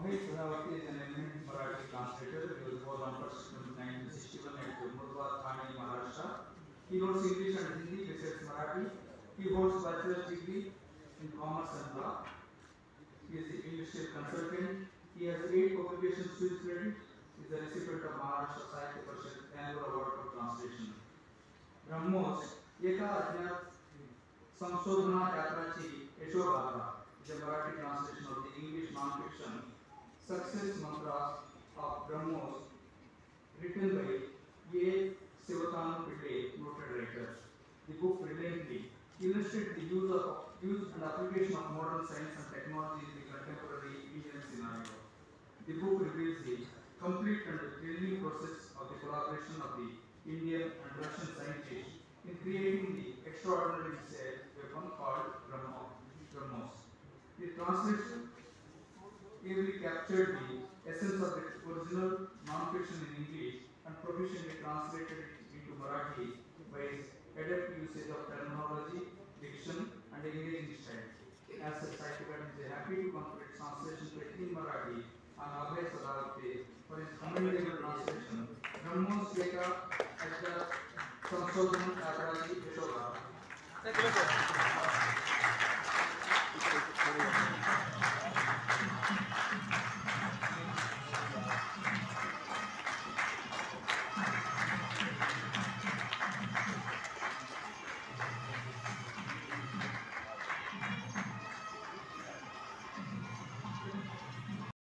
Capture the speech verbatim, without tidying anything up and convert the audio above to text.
Abhay Sadavarte is an eminent Marathi translator. He was born on first nineteen sixty-one at Murwa, Thane, Maharashtra. He knows English and Hindi, besides Marathi. He holds bachelor's degree in commerce and law. He is the industrial consultant. He has eight publications to his credit. He is the recipient of Maharashtra Sahitya Akademi Annual Award for Translation. BrahMos एका अज्ञात संशोधना यात्राची यशोगाथा is a Marathi translation of the English non-fiction Success Mantras of BrahMos, written by A. Sivatanu Pillai, noted writer. The book brilliantly illustrates the use of use and application of modern science and technology in the contemporary Indian scenario. The book reveals the complete and thrilling process of the collaboration of the Indian and Russian scientists in creating the extraordinary missile weapon called BrahMos. The translation ably captured the essence of the original non-fiction in English and proficiently translated it into Marathi by its adept usage of terminology, diction, and engaging style. As such, Sahitya Akademi is happy to confer its translation in Marathi on Abhay Sadavarte for his commendable translation. BrahMos Eka at the Sanshothan Akademi Yashoda.